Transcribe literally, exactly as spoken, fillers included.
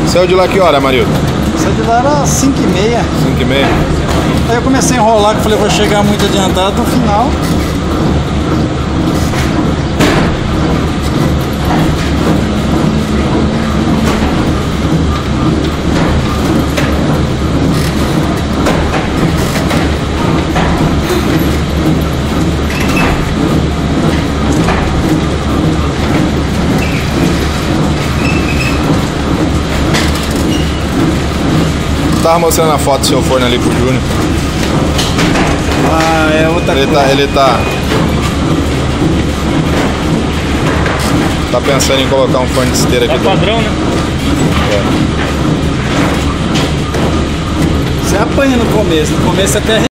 Saiu de lá que hora, Marildo? Saiu de lá era cinco e meia. cinco e meia. Aí eu comecei a enrolar, que eu falei, vou chegar muito adiantado no final. Tava mostrando a foto do seu forno ali pro Júnior. Ah, é outra Ele coisa. tá, ele tá. Tá pensando em colocar um forno de esteira aqui. É padrão, né? É. Você apanha no começo, no começo até